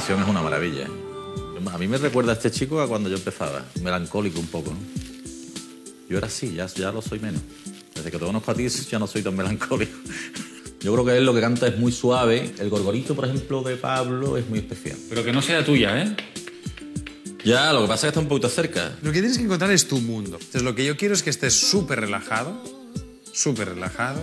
canción es una maravilla, ¿eh? A mí me recuerda a este chico a cuando yo empezaba, melancólico un poco, ¿no? Yo era así, ya lo soy menos. Desde que te conozco a ti ya no soy tan melancólico. Yo creo que él lo que canta es muy suave. El gorgorito, por ejemplo, de Pablo es muy especial. Pero que no sea tuya, ¿eh? Ya, lo que pasa es que está un poquito cerca. Lo que tienes que encontrar es tu mundo. Entonces, lo que yo quiero es que estés súper relajado. Súper relajado.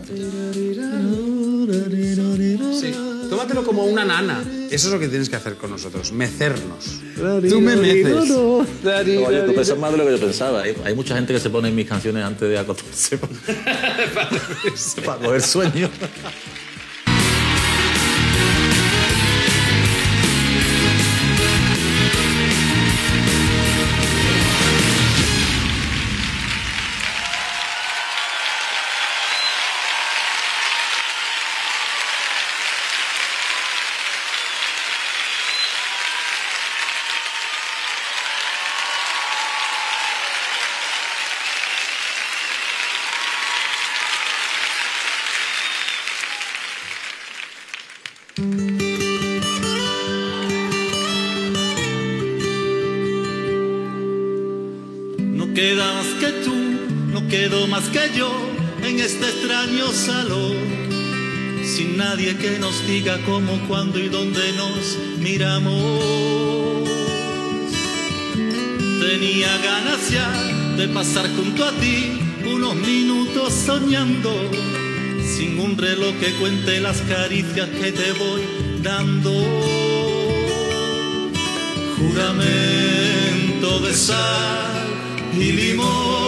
Sí. Tómatelo como una nana. Eso es lo que tienes que hacer con nosotros, mecernos. Tú me meces. Oye, tú pensas más de lo que yo pensaba. Hay mucha gente que se pone en mis canciones antes de acostarse para coger sueño. No queda más que tú, no quedo más que yo en este extraño salón, sin nadie que nos diga cómo, cuándo y dónde nos miramos. Tenía ganas ya de pasar junto a ti unos minutos soñando, sin un reloj que cuente las caricias que te voy dando. Juramento de sal y limón,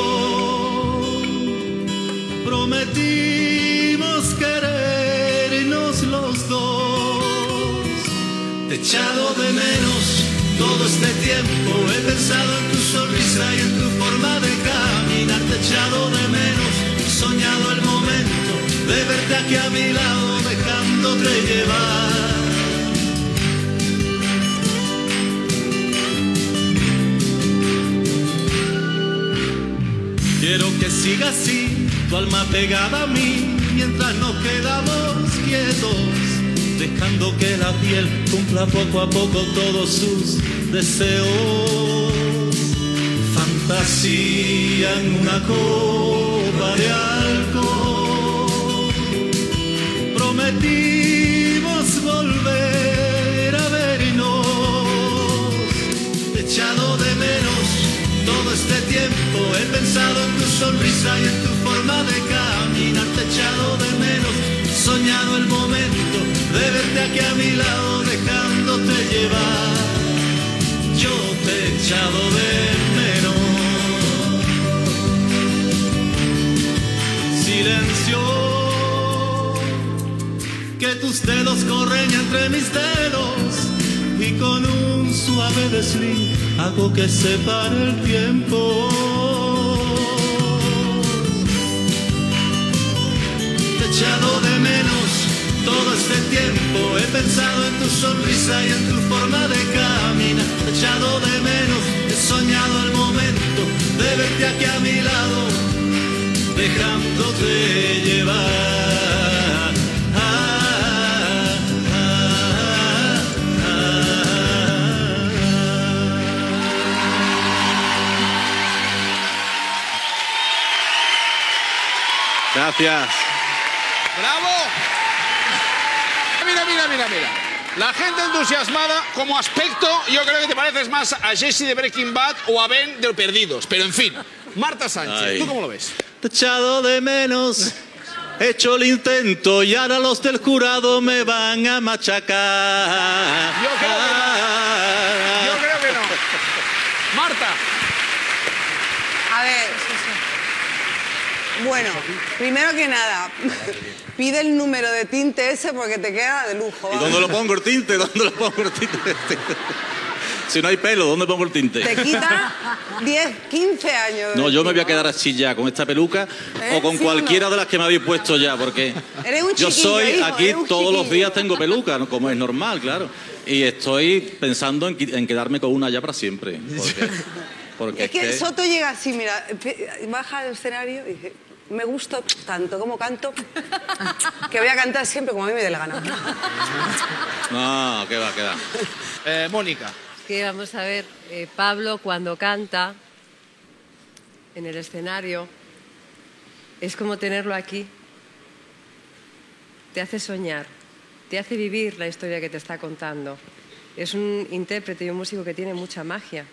prometimos querernos los dos. Te he echado de menos todo este tiempo, he pensado en tu sonrisa y en tu forma de caminar. Te he echado de menos, he soñado el momento de verte aquí a mi lado, dejándote llevar. Quiero que siga así, tu alma pegada a mí, mientras nos quedamos quietos, dejando que la piel cumpla poco a poco todos sus deseos. Fantasía en una copa de alcohol, prometimos volver a vernos. Te he echado de menos todo este tiempo, he pensado en tu sonrisa y en tu forma de caminar. Te he echado de menos, he soñado el momento de verte aquí a mi lado, dejándote llevar. Yo te he echado de menos. Silencio, que tus dedos corren entre mis dedos, y con un suave desliz hago que se pare el tiempo. Te he echado de menos todo este tiempo, he pensado en tu sonrisa y en tu forma de caminar. Te he echado de menos, he soñado el momento de verte aquí a mi lado, dejándote llevar. Gracias. ¡Bravo! Mira. La gente entusiasmada, como aspecto, yo creo que te pareces más a Jesse de Breaking Bad o a Ben de Los Perdidos. Pero en fin, Marta Sánchez, Ay. ¿tú cómo lo ves? Te he echado de menos, he hecho el intento y ahora los del jurado me van a machacar. Yo creo que no. Marta. A ver. Bueno, primero que nada, pide el número de tinte ese porque te queda de lujo. ¿Y dónde lo pongo el tinte? ¿Dónde lo pongo el tinte? Si no hay pelo, ¿dónde pongo el tinte? Te quita 10, 15 años. No, yo me voy a quedar así ya, con esta peluca o con ¿Sí cualquiera o no? de las que me habéis puesto ya, porque Eres un yo chiquillo, soy hijo, aquí eres un todos los chiquillo. días tengo peluca, ¿no? Como es normal, claro. Y estoy pensando en quedarme con una ya para siempre. Porque Es que Soto llega así, mira, baja del escenario y dice... me gusto tanto como canto que voy a cantar siempre como a mí me dé la gana. No, que va, que va. Mónica. Que vamos a ver, Pablo cuando canta en el escenario es como tenerlo aquí. Te hace soñar, te hace vivir la historia que te está contando. Es un intérprete y un músico que tiene mucha magia.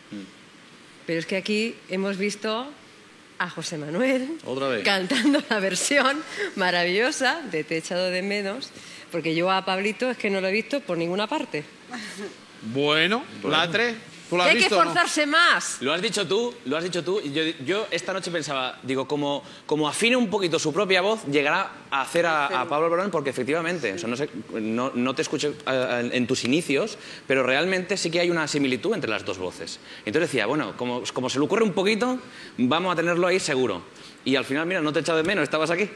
Pero es que aquí hemos visto a José Manuel ¿Otra vez? cantando la versión maravillosa de Te he echado de menos, porque yo a Pablito es que no lo he visto por ninguna parte. Bueno, Latre, ¿tú lo has Hay que visto o no? esforzarse más. Lo has dicho tú. Y yo esta noche pensaba, digo, como afine un poquito su propia voz, llegará a hacer a Pablo Alborán, porque efectivamente, o sea, no sé, no te escuché en tus inicios, pero realmente sí que hay una similitud entre las dos voces. Entonces decía, bueno, como se le ocurre un poquito, vamos a tenerlo ahí seguro. Y al final, mira, no te he echado de menos, estabas aquí.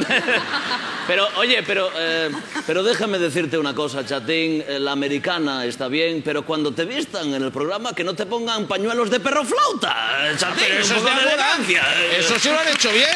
Pero, oye, pero déjame decirte una cosa, chatín. La americana está bien, pero cuando te vistan en el programa, que no te pongan pañuelos de perro flauta, chatín. Pero eso un es poco de de Alborán. elegancia. Eso sí lo han hecho bien.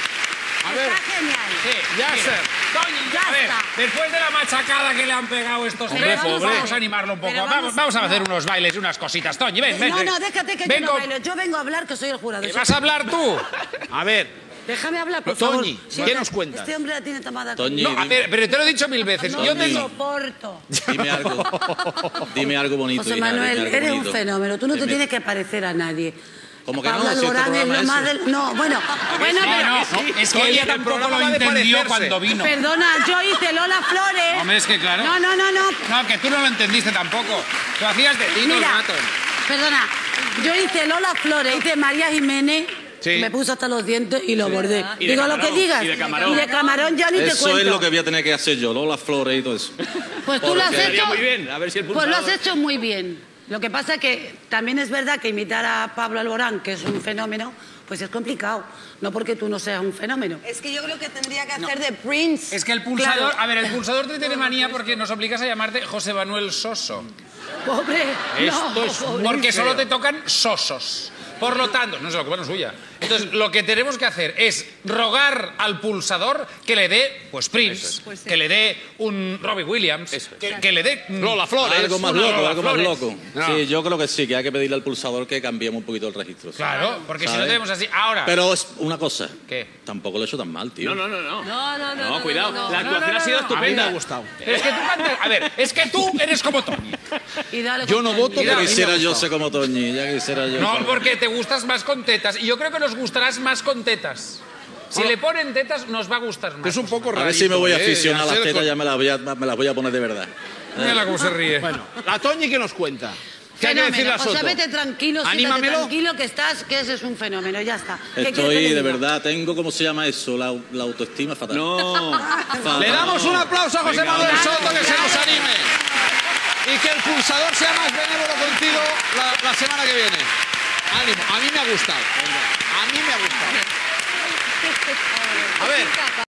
A ver, Está genial. sí, Yasser. Ya A ver, está. después de la machacada que le han pegado estos Hombre, tres, pobre. vamos a animarlo un poco. Pero Vamos a hacer unos bailes y unas cositas. Toñi, ven, ven. No, ven. no, déjate que Ven yo no con- bailo. Yo vengo a hablar, que soy el jurado. ¿Qué vas a hablar tú? A ver, Déjame hablar, por Toñi, favor. ¿qué nos cuentas? Este hombre la tiene tomada. Toñi, No, a ver, pero te lo he dicho 1000 veces. No Yo te tengo... soporto. Dime algo. Dime algo bonito. José hija, dime Manuel, algo eres un bonito. fenómeno. Tú no te Dime. tienes que parecer a nadie. ¿Cómo que no? Pablo Si este Alborán es programa lo es más eso. del... No, bueno, No, pero... no, es que Oye, ella el tampoco programa lo va de entendió parecerse. cuando vino. Perdona, yo hice Lola Flores. Hombre, es que claro. No. No, que tú no lo entendiste tampoco. Tú hacías de Tino el Mira, rato. perdona, yo hice Lola Flores, hice María Jiménez, Sí. me puse hasta los dientes y lo bordé. Y de Digo lo camarón, que digas. y de camarón. Y de camarón ya ni te Eso cuento. es lo que voy a tener que hacer yo, Lola Flores y todo eso. Pues tú lo has Quedaría hecho... muy bien, a ver si el Pues lo pulsador... has hecho muy bien. Lo que pasa es que también es verdad que imitar a Pablo Alborán, que es un fenómeno, pues es complicado. No porque tú no seas un fenómeno. Es que yo creo que tendría que hacer de Prince. Es que el pulsador... Claro. A ver, el pulsador te tiene manía porque nos obligas a llamarte José Manuel Soso. Pobre. Esto es pobre. Porque solo te tocan sosos. Por lo tanto, no sé lo que bueno suya. Entonces, lo que tenemos que hacer es rogar al pulsador que le dé, pues Prince, que le dé un Robbie Williams, que le dé Lola Flores. Algo más una loco, Lola algo más Flores. loco. No. Sí, yo creo que sí, que hay que pedirle al pulsador que cambiemos un poquito el registro. sí. Claro, porque si no ¿Sabes? tenemos así. Ahora, Pero es una cosa. ¿qué? Tampoco lo he hecho tan mal, tío. No. No, Cuidado. La actuación ha sido A mí me estupenda. ha gustado. Pero es que tú cantas... A ver, es que tú eres como Toñi. Y dale Yo con no Toñi. voto, Ya pero a mí me quisiera ha yo gustado. ser como Toñi, ya quisiera yo. No, porque te gustas más con tetas. Y yo creo que nos gustarás más con tetas. Si le ponen tetas, nos va a gustar más. Es un poco raro. A ver si me voy a aficionar a las tetas, ya me las voy a poner de verdad. Mírala cómo se ríe. Bueno, la Toñi, ¿qué nos cuenta? ¿Qué hay que Fenómeno. decirle a O sea, Soto? vete tranquilo, siéntate Anímamelo. tranquilo que ese es un fenómeno, ya está. ¿Qué quieres que Estoy, te de diga? verdad, tengo, ¿cómo se llama eso? La autoestima fatal. No. Fatal. Le damos un aplauso a José Venga, Manuel vamos. Soto, que se nos anime. Y que el pulsador sea más benévolo contigo la semana que viene. Ánimo, a mí me ha gustado. A mí me ha gustado. A ver.